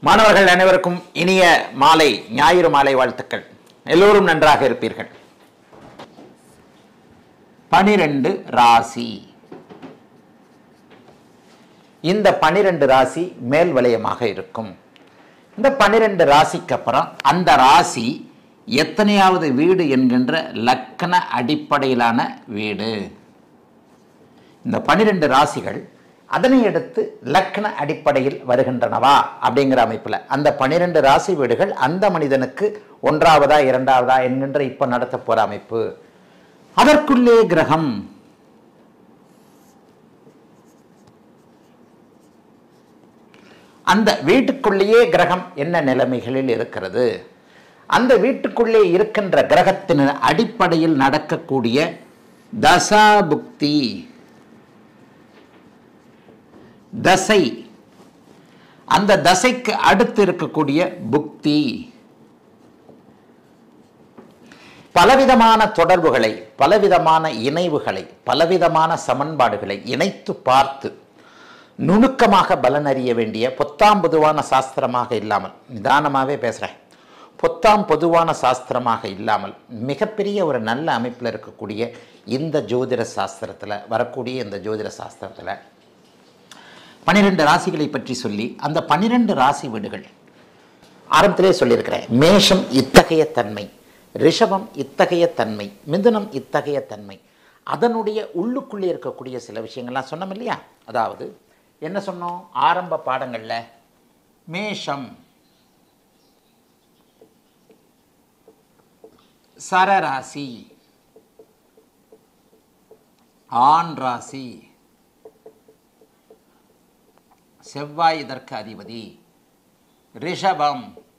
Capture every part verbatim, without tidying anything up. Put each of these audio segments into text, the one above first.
மாணவர்கள் அனைவருக்கும் இனிய மாலை ஞாயிறு மாலை வாழ்த்துக்கள். எல்லோரும் நன்றாக இருப்பீர்கள். பனிரெண்டு ராசி. இந்த பனிரெண்டு ராசி மேல் வலயமாக இருக்கும். இந்த பனிரெண்டு ராசிக்கு அப்புறம் அந்த ராசி எத்தனையாவது வீடு என்கின்ற லக்கண அடிப்படையிலான வீடு. இந்த பனிரெண்டு ராசிகள் அதனை அடுத்து லக்ன அடிப்படையில் வருகின்றனவா அப்படிங்கிற அமைப்பில் அந்த பனிரெண்டு ராசி வீடுகள் அந்த மனிதனுக்கு ஒன்றாவதா இரண்டாவதா என்கின்ற இப்ப நடத்த போற அமைப்பு. அதற்குள்ளே கிரகம், அந்த வீட்டுக்குள்ளேயே கிரகம் என்ன நிலைமைகளில் இருக்கிறது, அந்த வீட்டுக்குள்ளே இருக்கின்ற கிரகத்தின் அடிப்படையில் நடக்கக்கூடிய தசா புக்தி, தசை, அந்த தசைக்கு அடுத்து இருக்கக்கூடிய புக்தி, பலவிதமான தொடர்புகளை, பலவிதமான இணைவுகளை, பலவிதமான சமன்பாடுகளை இணைத்து பார்த்து நுணுக்கமாக பலன் அறிய வேண்டிய பொத்தாம் பொதுவான சாஸ்திரமாக இல்லாமல், நிதானமாகவே பேசுகிறேன், பொத்தாம் பொதுவான சாஸ்திரமாக இல்லாமல் மிகப்பெரிய ஒரு நல்ல அமைப்பில் இருக்கக்கூடிய இந்த ஜோதிட சாஸ்திரத்தில் வரக்கூடிய இந்த ஜோதிட சாஸ்திரத்தில் பனிரெண்டு ராசிகளை பற்றி சொல்லி அந்த பனிரெண்டு ராசி வீடுகள் ஆரம்பத்திலே சொல்லியிருக்கிறேன். மேஷம் இத்தகைய தன்மை, ரிஷபம் இத்தகைய தன்மை, மிதுனம் இத்தகைய தன்மை, அதனுடைய உள்ளுக்குள்ளே இருக்கக்கூடிய சில விஷயங்கள்லாம் சொன்னோம் இல்லையா. அதாவது என்ன சொன்னோம் ஆரம்ப பாடங்களில், மேஷம் சரராசி, ஆண் ராசி, செவ்வாய் இதற்கு அதிபதி, ரிஷபம்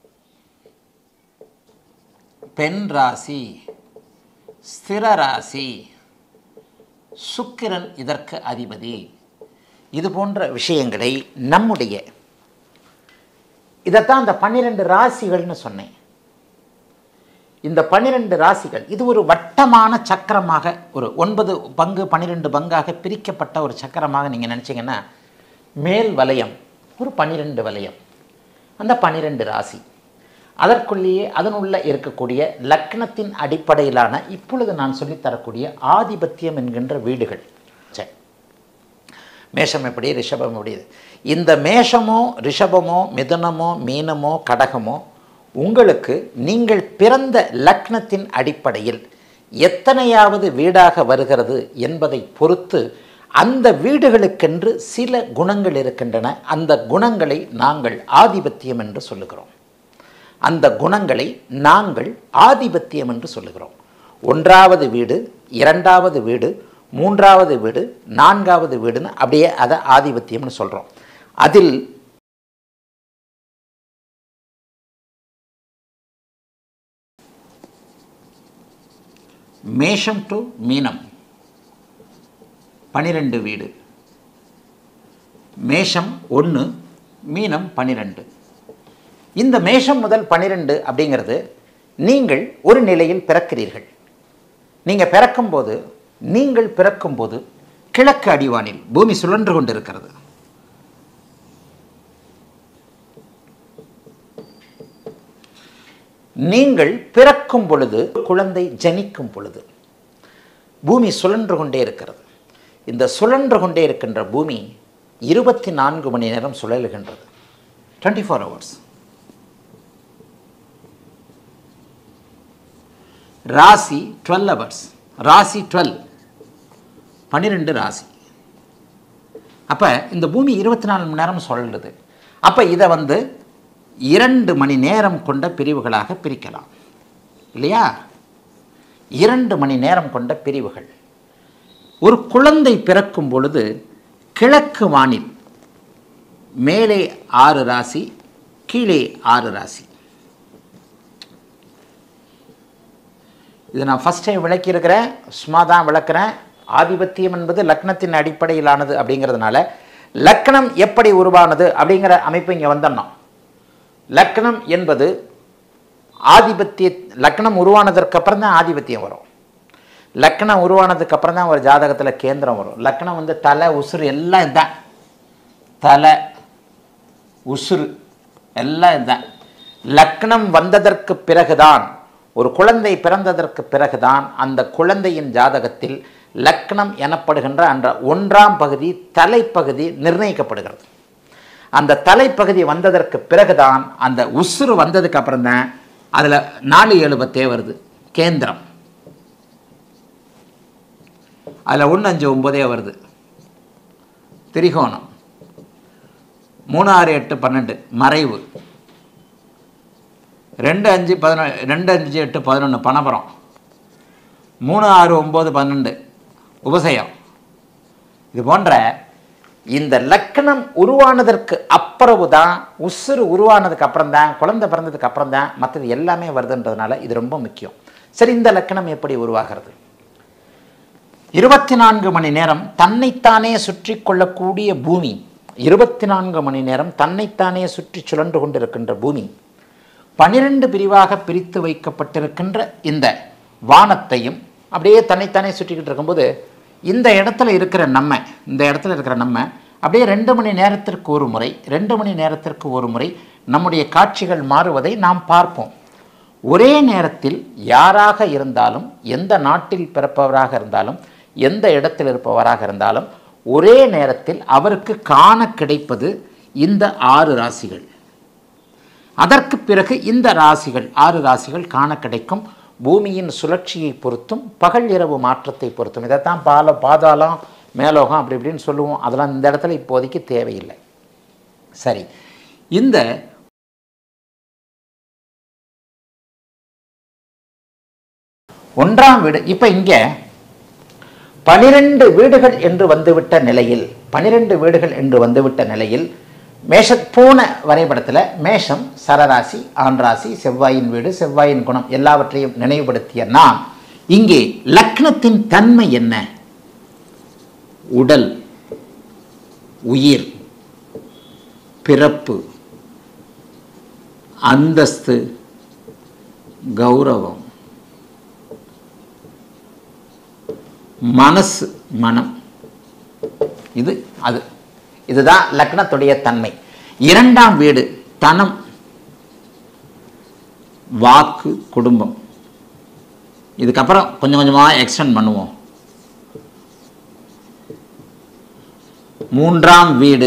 பெண் ராசி, ஸ்திர ராசி, சுக்கிரன் இதற்கு அதிபதி. இது போன்ற விஷயங்களை நம்முடைய இதைத்தான் அந்த பன்னிரெண்டு ராசிகள்னு சொன்னேன். இந்த பன்னிரெண்டு ராசிகள் இது ஒரு வட்டமான சக்கரமாக, ஒரு ஒன்பது பங்கு பன்னிரெண்டு பங்காக பிரிக்கப்பட்ட ஒரு சக்கரமாக நீங்கள் நினச்சிங்கன்னா, மேல் வலயம் ஒரு பன்னிரெண்டு வலயம், அந்த பன்னிரெண்டு ராசி, அதற்குள்ளேயே அதனுள்ள இருக்கக்கூடிய லக்னத்தின் அடிப்படையிலான இப்பொழுது நான் சொல்லித்தரக்கூடிய ஆதிபத்தியம் என்கின்ற வீடுகள். சரி, மேஷம் எப்படி, ரிஷபம் எப்படி, இந்த மேஷமோ ரிஷபமோ மிதுனமோ மீனமோ கடகமோ உங்களுக்கு நீங்கள் பிறந்த லக்னத்தின் அடிப்படையில் எத்தனையாவது வீடாக வருகிறது என்பதை பொறுத்து அந்த வீடுகளுக்கென்று சில குணங்கள் இருக்கின்றன. அந்த குணங்களை நாங்கள் ஆதிபத்தியம் என்று சொல்லுகிறோம். அந்த குணங்களை நாங்கள் ஆதிபத்தியம் என்று சொல்லுகிறோம். ஒன்றாவது வீடு, இரண்டாவது வீடு, மூன்றாவது வீடு, நான்காவது வீடுன்னு அப்படியே அதை ஆதிபத்தியம்னு சொல்கிறோம். அதில் மேஷம் டு மீனம் பனிரெண்டு வீடு, மேஷம் ஒன்று, மீனம் பனிரெண்டு. இந்த மேஷம் முதல் பனிரெண்டு அப்படிங்கிறது நீங்கள் ஒரு நிலையில் பிறக்கிறீர்கள். நீங்கள் பிறக்கும்போது நீங்கள் பிறக்கும்போது கிழக்கு அடிவானில் பூமி சுழன்று கொண்டிருக்கிறது. நீங்கள் பிறக்கும் பொழுது, குழந்தை ஜனிக்கும் பொழுது பூமி சுழன்று கொண்டே இருக்கிறது. இந்த சுழன்று கொண்டே இருக்கின்ற பூமி இருபத்தி நான்கு மணி நேரம் சுழலுகின்றது, டுவெண்ட்டி ஃபோர் ஹவர்ஸ். ராசி டுவெல் ஹவர்ஸ், ராசி டுவெல், பன்னிரெண்டு ராசி. அப்போ இந்த பூமி இருபத்தி நாலு மணி நேரம் சுழலுது. அப்போ இதை வந்து இரண்டு மணி நேரம் கொண்ட பிரிவுகளாக பிரிக்கலாம் இல்லையா? இரண்டு மணி நேரம் கொண்ட பிரிவுகள். ஒரு குழந்தை பிறக்கும் பொழுது கிழக்கு வானில் மேலே ஆறு ராசி, கீழே ஆறு ராசி. இது நான் ஃபஸ்ட் டைம் விளக்கியிருக்கிறேன், சும்மா தான் விளக்குறேன். ஆதிபத்தியம் என்பது லக்னத்தின் அடிப்படையிலானது அப்படிங்கிறதுனால லக்னம் எப்படி உருவானது அப்படிங்கிற அமைப்பு இங்கே வந்துடணும். லக்னம் என்பது ஆதிபத்திய, லக்னம் உருவானதற்கு அப்புறம் தான் ஆதிபத்தியம் வரும். லக்னம் உருவானதுக்கு அப்புறம் தான் ஒரு ஜாதகத்தில் கேந்திரம் வரும். லக்னம் வந்து தலை உசுறு எல்லாம் இதுதான், தலை உசுறு எல்லாம் இதுதான். லக்னம் வந்ததற்கு பிறகுதான், ஒரு குழந்தை பிறந்ததற்கு பிறகுதான் அந்த குழந்தையின் ஜாதகத்தில் லக்னம் எனப்படுகின்ற அந்த ஒன்றாம் பகுதி தலைப்பகுதி நிர்ணயிக்கப்படுகிறது. அந்த தலைப்பகுதி வந்ததற்கு பிறகுதான், அந்த உசுறு வந்ததுக்கு அப்புறம் தான் அதில் நாலு ஏழு பத்தே வருது கேந்திரம், அதில் ஒன்று அஞ்சு ஒன்பதே வருது திரிகோணம், மூணு ஆறு எட்டு பன்னெண்டு மறைவு, ரெண்டு அஞ்சு பதினொன்று ரெண்டு அஞ்சு எட்டு பதினொன்று பணபரம், மூணு ஆறு ஒம்பது பன்னெண்டு உபசயம். இது போன்ற இந்த லக்கணம் உருவானதற்கு அப்புறவு தான், உசுறு உருவானதுக்கு அப்புறம் தான், குழந்தை பிறந்ததுக்கு அப்புறம் தான் மற்றது எல்லாமே வருதுன்றதுனால இது ரொம்ப முக்கியம். சரி, இந்த லக்கணம் எப்படி உருவாகிறது? இருபத்தி நான்கு மணி நேரம் தன்னைத்தானே சுற்றி கொள்ளக்கூடிய பூமி, இருபத்தி நான்கு மணி நேரம் தன்னைத்தானே சுற்றி சுழன்று கொண்டிருக்கின்ற பூமி, பனிரெண்டு பிரிவாக பிரித்து வைக்கப்பட்டிருக்கின்ற இந்த வானத்தையும் அப்படியே தன்னைத்தானே சுற்றிக்கிட்டு இருக்கும்போது, இந்த இடத்துல இருக்கிற நம்ம இந்த இடத்துல இருக்கிற நம்ம அப்படியே ரெண்டு மணி நேரத்திற்கு ஒரு முறை ரெண்டு மணி நேரத்திற்கு ஒரு முறை நம்முடைய காட்சிகள் மாறுவதை நாம் பார்ப்போம். ஒரே நேரத்தில் யாராக இருந்தாலும், எந்த நாட்டில் பிறப்பவராக இருந்தாலும், எந்த இடத்தில் இருப்பவராக இருந்தாலும், ஒரே நேரத்தில் அவருக்கு காண கிடைப்பது இந்த ஆறு ராசிகள். அதற்கு பிறகு இந்த ராசிகள் ஆறு ராசிகள் காண கிடைக்கும். பூமியின் சுழற்சியை பொறுத்தும் பகல் இரவு மாற்றத்தை பொறுத்தும். இதைத்தான் பால பாதாளம் மேலோகம் அப்படி இப்படின்னு சொல்லுவோம். அதெல்லாம் இந்த இடத்துல இப்போதைக்கு தேவையில்லை. சரி, இந்த ஒன்றாம் வீடு இப்போ இங்கே பனிரெண்டு வீடுகள் என்று வந்துவிட்ட நிலையில் பனிரெண்டு வீடுகள் என்று வந்துவிட்ட நிலையில் மேஷ போன வரைபடத்தில் மேஷம் சரராசி, ஆண் ராசி, செவ்வாயின் வீடு, செவ்வாயின் குணம் எல்லாவற்றையும் நினைவுபடுத்திய நாம் இங்கே லக்னத்தின் தன்மை என்ன? உடல், உயிர், பிறப்பு, அந்தஸ்து, கௌரவம், மனசு, மனம், இது அது இதுதான் லக்னத்துடைய தன்மை. இரண்டாம் வீடு தனம், வாக்கு, குடும்பம். இதுக்கப்புறம் கொஞ்சம் கொஞ்சமாக எக்ஸ்டெண்ட் பண்ணுவோம். மூன்றாம் வீடு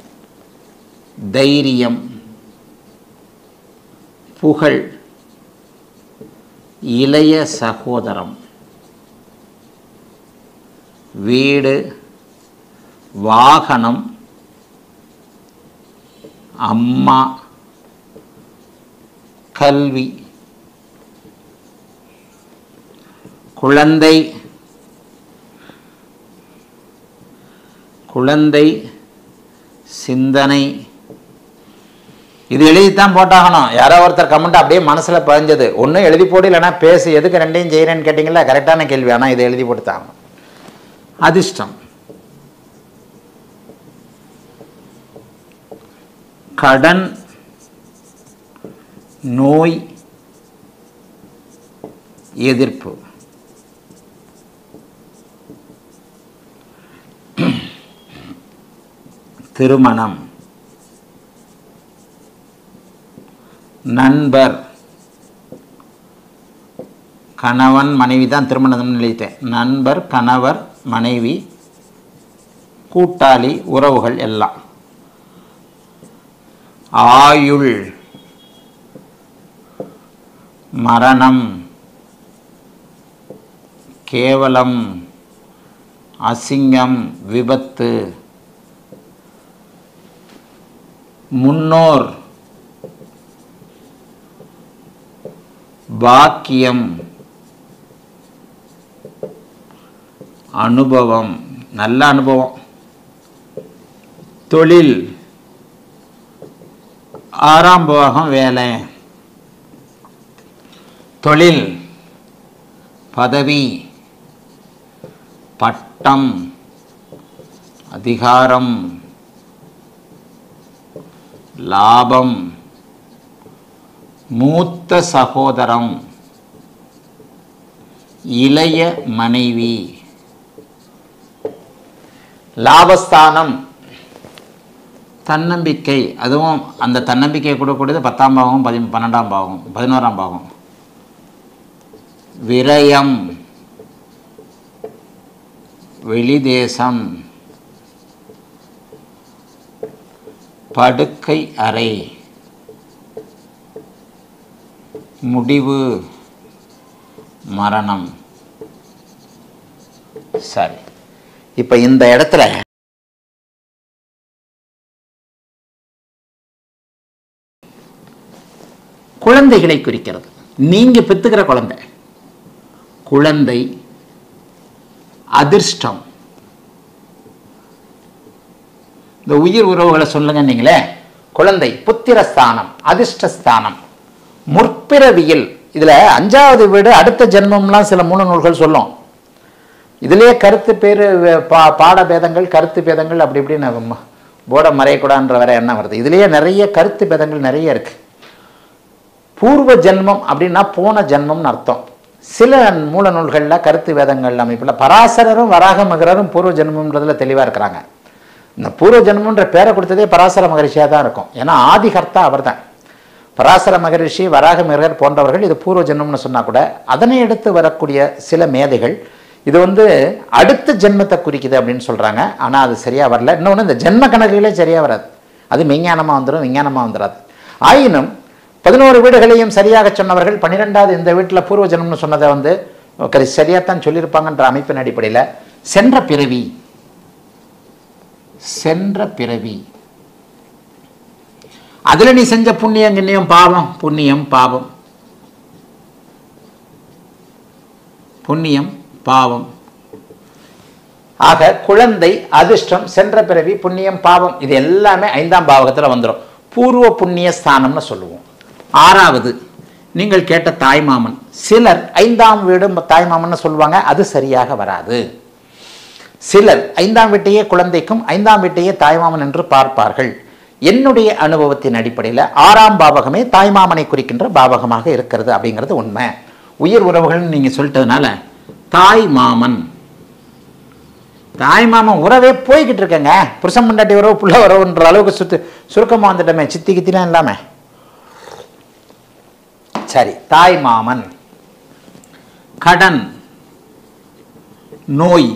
தைரியம், புகழ், இளைய சகோதரம், வீடு, வாகனம், அம்மா, கல்வி, குழந்தை, குழந்தை, சிந்தனை. இது எழுதித்தான் போட்டாகணும். யாரோ ஒருத்தர் கமெண்ட் அப்படியே மனசில் பதிஞ்சது. ஒன்றும் எழுதி போடு, இல்லைன்னா பேசு. எதுக்கு ரெண்டையும் செய்கிறேன்னு கேட்டிங்களா? கரெக்டான கேள்வி. ஆனால் இதை எழுதி போட்டுத்தாங்க. அதிர்ஷ்டம், கடன், நோய், எதிர்ப்பு. திருமணம், நண்பர், கணவன் மனைவி தான் திருமணம் எழுதிட்டேன். நண்பர், கணவர், மனைவி, கூட்டாளி, உறவுகள் எல்லாம். ஆயுள், மரணம், கேவலம், அசிங்கம், விபத்து, முன்னோர், பாக்கியம், அனுபவம், நல்ல அனுபவம், தொழில், ஆறாம் பாகம் வேலை, தொழில், பதவி, பட்டம், அதிகாரம், லாபம், மூத்த சகோதரம், இளைய மனைவி. லாபஸ்தானம் தன்னம்பிக்கை, அதுவும் அந்த தன்னம்பிக்கையை கொடுக்கக்கூடியது பத்தாம் பாவம், பதி பன்னெண்டாம் பாவம், பதினோராம் பாவம். விரயம், வெளிதேசம், படுக்கை அறை, முடிவு, மரணம். சரி, இப்போ இந்த இடத்துல குழந்தைகளை குறிக்கிறது. நீங்க பெத்துக்கிற குழந்தை, குழந்தை, அதிர்ஷ்டம். இந்த உயிர் உறவுகளை சொல்லுங்க. நீங்களே குழந்தை புத்திரஸ்தானம், அதிர்ஷ்டஸ்தானம், முற்பிறவியில். இதுல அஞ்சாவது வீடு அடுத்த ஜென்மம்லாம் சில மூல நூல்கள் சொல்லும். இதுலயே கருத்து பேரு பா பாட பேதங்கள், கருத்து பேதங்கள் அப்படி இப்படின்னு போட மறையக்கூடாதுன்ற வரை என்ன வருது. இதுலயே நிறைய கருத்து பேதங்கள் நிறைய இருக்கு. பூர்வ ஜென்மம் அப்படின்னா போன ஜென்மம்னு அர்த்தம். சில மூல நூல்களில் கருத்து வேதங்கள் அமைப்பில் பராசரரும் வராக மகரரும் பூர்வ ஜென்மம்ன்றதுல தெளிவாக இருக்கிறாங்க. இந்த பூர்வ ஜென்மன்ற பேரை கொடுத்ததே பராசர மகரிஷியாக தான் இருக்கும். ஏன்னா ஆதிகர்த்தா அவர் தான். பராசர மகரிஷி, வராக மகர் போன்றவர்கள் இது பூர்வ ஜென்மம்னு சொன்னால் கூட அதனை எடுத்து வரக்கூடிய சில மேதைகள் இது வந்து அடுத்த ஜென்மத்தை குறிக்குது அப்படின்னு சொல்கிறாங்க. ஆனால் அது சரியாக வரல. இன்னொன்று, இந்த ஜென்ம கணக்குகளே சரியாக வராது. அது மெய்ஞானமாக வந்துடும், விஞ்ஞானமாக வந்துடாது. ஆயினும் பதினோரு வீடுகளையும் சரியாக சொன்னவர்கள் பன்னிரெண்டாவது இந்த வீட்டில் பூர்வ ஜென்மம்னு சொன்னதை வந்து சரியாகத்தான் சொல்லியிருப்பாங்கன்ற அமைப்பின் அடிப்படையில் சென்ற பிறவி, சென்ற பிறவி அதில் நீ செஞ்ச புண்ணியம் கிண்ணியம் பாவம், புண்ணியம் பாவம், புண்ணியம் பாவம். ஆக குழந்தை, அதிர்ஷ்டம், சென்ற பிறவி, புண்ணியம் பாவம் இது எல்லாமே ஐந்தாம் பாவகத்தில் வந்துடும். பூர்வ புண்ணிய ஸ்தானம்னு சொல்லுவோம். ஆறாவது நீங்கள் கேட்ட தாய்மாமன். சிலர் ஐந்தாம் வீடு தாய்மாமன் சொல்லுவாங்க, அது சரியாக வராது. சிலர் ஐந்தாம் வீட்டையே குழந்தைக்கும் ஐந்தாம் வீட்டையே தாய்மாமன் என்று பார்ப்பார்கள். என்னுடைய அனுபவத்தின் அடிப்படையில் ஆறாம் பாவகமே தாய்மாமனை குறிக்கின்ற பாவகமாக இருக்கிறது அப்படிங்கிறது உண்மை. உயிர் உறவுகள்னு நீங்கள் சொல்லிட்டதுனால தாய்மாமன், தாய்மாமன் உறவே போய்கிட்டு இருக்கேங்க. புருஷன் பொண்டாட்டி உறவு, புள்ள உறவுன்ற அளவுக்கு சுத்து சுருக்கமாக வந்துட்டோமே, சித்தி கித்திலாம் இல்லாம. சரி, தாய்மாமன், கடன், நோய்,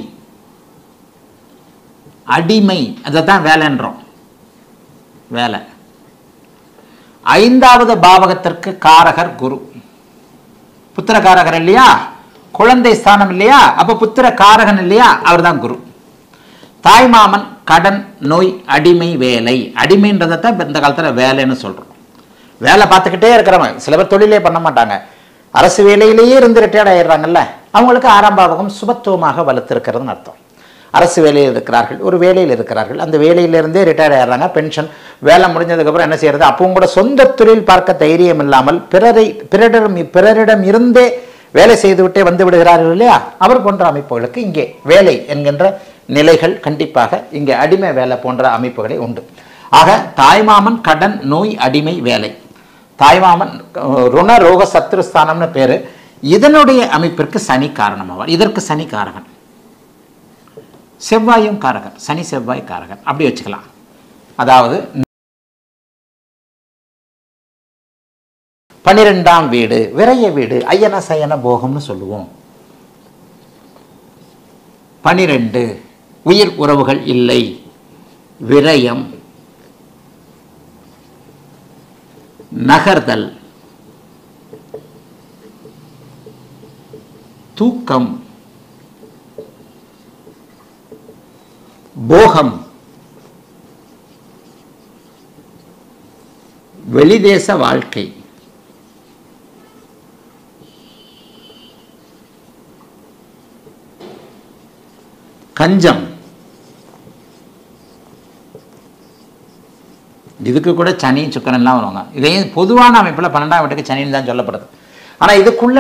அடிமை, அதைத்தான் வேலைன்றோம். வேலை. ஐந்தாவது பாவகத்திற்கு காரகர் குரு. புத்திர காரகர் இல்லையா, குழந்தை ஸ்தானம் இல்லையா, அப்ப புத்திர காரகன் இல்லையா, அவர் தான் குரு. தாய்மாமன், கடன், நோய், அடிமை, வேலை. அடிமைன்றதான் இந்த காலத்தில் வேலைன்னு சொல்றோம். வேலை பார்த்துக்கிட்டே இருக்கிறவங்க. சில பேர் தொழிலே பண்ண மாட்டாங்க, அரசு வேலையிலேயே இருந்து ரிட்டையர்ட் ஆயிடுறாங்கல்ல, அவங்களுக்கு ஆறாம் பாவகம் சுபத்துவமாக வலுத்திருக்கிறதுன்னு அர்த்தம். அரசு வேலையில் இருக்கிறார்கள், ஒரு வேலையில் இருக்கிறார்கள், அந்த வேலையிலிருந்தே ரிட்டையர்ட் ஆயிடுறாங்க. பென்ஷன் வேலை முடிஞ்சதுக்கப்புறம் என்ன செய்யறது, அப்பவும் கூட சொந்த தொழில் பார்க்க தைரியம் இல்லாமல் பிறரை பிறரிடம் பிறரிடம் இருந்தே வேலை செய்துவிட்டே வந்து விடுகிறார்கள் இல்லையா, அவர் போன்ற அமைப்புகளுக்கு இங்கே வேலை என்கின்ற நிலைகள் கண்டிப்பாக இங்கே அடிமை வேலை போன்ற அமைப்புகளே உண்டு. ஆக தாய்மாமன், கடன், நோய், அடிமை, வேலை. தாய்மாமன் ருண ரோக சத்ருஸ்தானம்னு பேரு. இதனுடைய அமைப்பிற்கு சனி காரணமாவார். இதற்கு சனி காரகன், செவ்வாயும் காரகன், சனி செவ்வாய் காரகன் அப்படி வச்சுக்கலாம். அதாவது பன்னிரெண்டாம் வீடு விரைய வீடு, ஐயன சயன போகம்னு சொல்லுவோம். பனிரெண்டு உயிர் உறவுகள் இல்லை, விரயம், நகர்தல், தூக்கம், போகம், வெளிதேச வாழ்க்கை, கஞ்சம். இதுக்கு கூட சனி சுக்கரன்லாம் வருவாங்க. இதையும் பொதுவான அமைப்பில் பன்னெண்டாம் வீட்டுக்கு சனின்னு தான் சொல்லப்படுது. ஆனால் இதுக்குள்ள